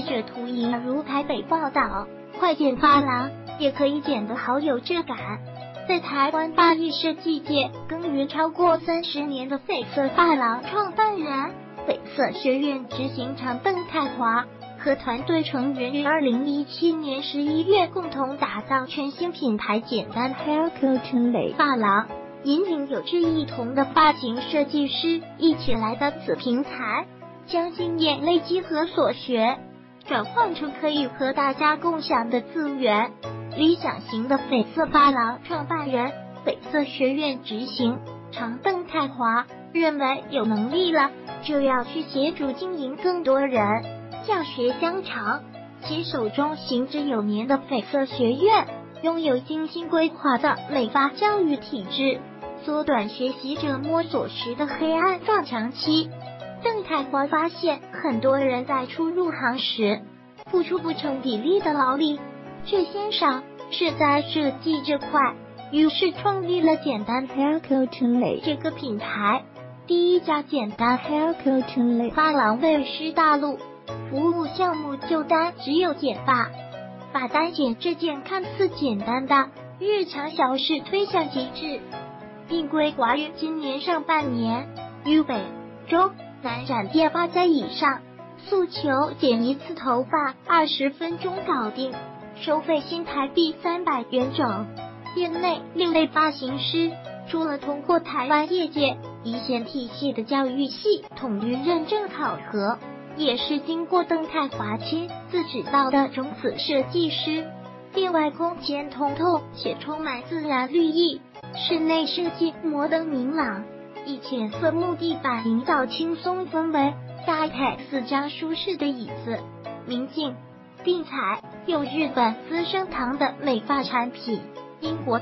者图引如台北报道，快剪发廊也可以剪得好有质感。在台湾发艺设计界耕耘超过30年的绯色发廊创办人、绯色学院执行长邓泰华和团队成员于2017年11月共同打造全新品牌简单 Hair Curtain 类发廊，引领有志一同的发型设计师一起来到此平台，将经验累积和所学转换成可以和大家共享的资源。理想型的绯色发廊创办人、绯色学院执行长邓泰华认为，有能力了就要去协助经营更多人，教学相长。其手中行之有年的绯色学院拥有精心规划的美发教育体制，缩短学习者摸索时的黑暗撞墙期。邓泰华发现，很多人在初入行时付出不成比例的劳力，却鲜少是在设计这块，于是创立了简单 Hair Curtain 类这个品牌，第一家简单 Hair Curtain 类发廊位师大陆，服务项目就单只有剪发，把单剪这件看似简单的日常小事推向极致，并规划于今年上半年于北、中、南展店发在以上，诉求剪一次头发20分钟搞定，收费新台币300元整。业内6类发型师除了通过台湾业界一线体系的教育系统一认证考核，也是经过邓泰华亲自指导的种子设计师。店外空间通透且充满自然绿意，室内设计摩登明朗，以浅色木地板营造轻松氛围，搭配4张舒适的椅子，明净并采用日本资生堂的美发产品，英国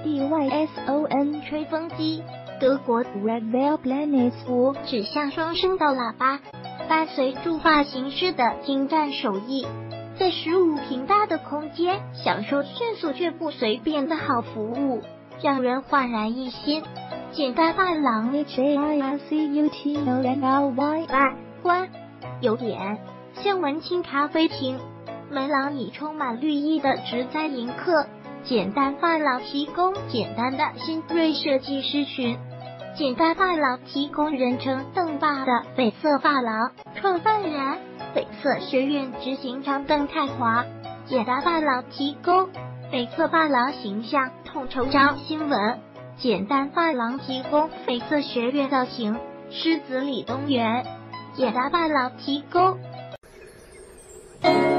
DYSON 吹风机，德国 Red Veil Planet 5指向双声道喇叭，伴随住发型师的精湛手艺，在15平大的空间享受迅速却不随便的好服务，让人焕然一新。简单发廊 HAIRCUTONLY 外观有点像文青咖啡厅，门廊以充满绿意的植栽迎客。简单发廊提供简单的新锐设计师群。简单发廊提供人称邓爸的绯色发廊创办人、绯色学院执行长邓泰华。简单发廊提供绯色发廊形象统筹张新闻。简单发廊提供绯色学院造型狮子李东元。简单发廊提供